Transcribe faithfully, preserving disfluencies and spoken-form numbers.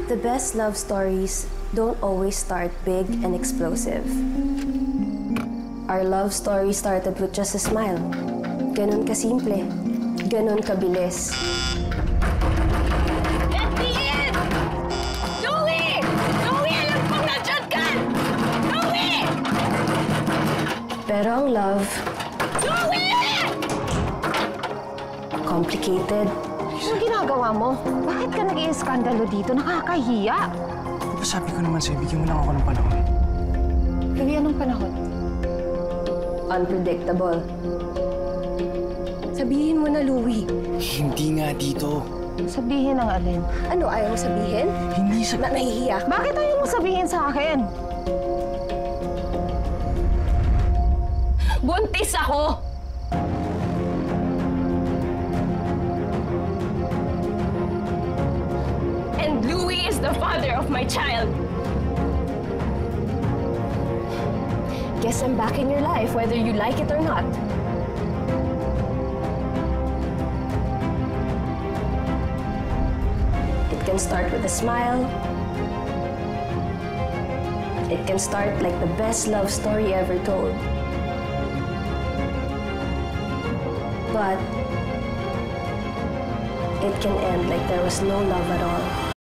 The best love stories don't always start big and explosive. Our love story started with just a smile. Ganon kasimple. Ganon kabilis. Let me in! Louie! Louie! Alam kong nandiyan ka! Louie! Pero ang love, Louie! complicated. Anong ginagawa mo? Bakit ka nag-iiskandalo dito? Nakakahiya. Di ba sabi ko naman sa'yo, bigyan mo lang ako ng panahon? Louie, anong panahon? Unpredictable. Sabihin mo na, Louie. Hindi nga dito. Sabihin ang alin. Ano, ayaw mo sabihin? Hindi sa... Na nahihiya ka? Bakit ayaw mo sabihin sa akin? Buntis ako! And Louie is the father of my child. Guess I'm back in your life, whether you like it or not. It can start with a smile. It can start like the best love story ever told. But it can end like there was no love at all.